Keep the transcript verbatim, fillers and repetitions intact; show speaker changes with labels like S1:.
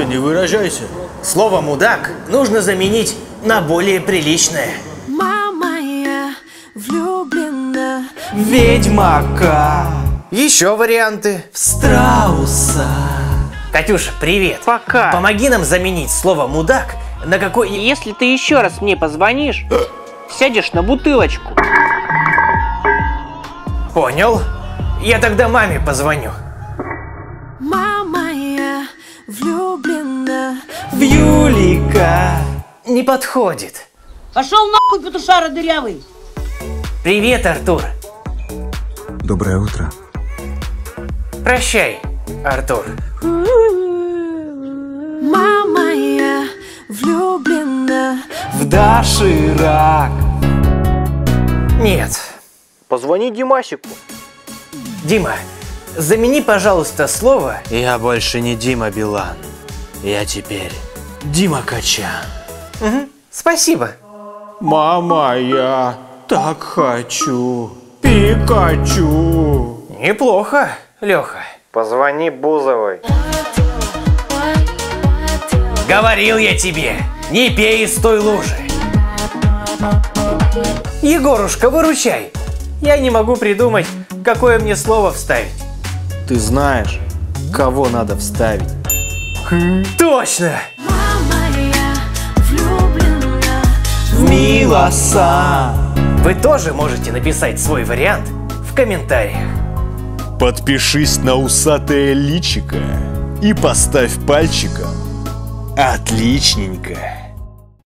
S1: Эй, не выражайся.
S2: Слово «мудак» нужно заменить на более приличное.
S3: Мама, я влюблена
S1: в ведьмака.
S2: Еще варианты.
S1: В страуса.
S2: Катюша, привет.
S4: Пока.
S2: Помоги нам заменить слово «мудак» на какой...
S4: Если ты еще раз мне позвонишь, сядешь на бутылочку.
S2: Понял. Я тогда маме позвоню.
S3: Мама, я влюблена
S1: В Юлика.
S2: Не подходит.
S5: Пошел нахуй, петушара дырявый!
S2: Привет, Артур.
S6: Доброе утро.
S2: Прощай, Артур.
S3: Мама, я влюблена
S1: В доширак.
S2: Нет.
S4: Позвони Димасику.
S2: Дима, замени, пожалуйста, слово...
S1: Я больше не Дима Билан. Я теперь Дима Качан.
S2: Угу. Спасибо.
S1: Мама, я так хочу Пикачу.
S2: Неплохо, Леха.
S4: Позвони Бузовой.
S2: Говорил я тебе, не пей из той лужи. Егорушка, выручай. Я не могу придумать, какое мне слово вставить.
S1: Ты знаешь, кого надо вставить?
S2: Точно!
S3: Мама, я влюблена
S1: В Милоса.
S2: Вы тоже можете написать свой вариант в комментариях.
S7: Подпишись на усатое личико и поставь пальчиком. Отличненько.